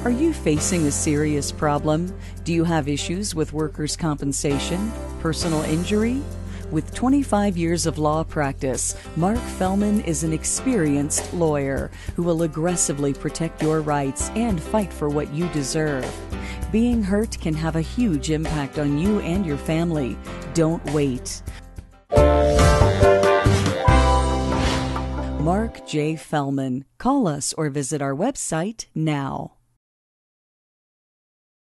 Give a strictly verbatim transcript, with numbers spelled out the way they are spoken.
Are you facing a serious problem? Do you have issues with workers' compensation, personal injury? With twenty-five years of law practice, Mark Fellman is an experienced lawyer who will aggressively protect your rights and fight for what you deserve. Being hurt can have a huge impact on you and your family. Don't wait. Mark J. Fellman. Call us or visit our website now.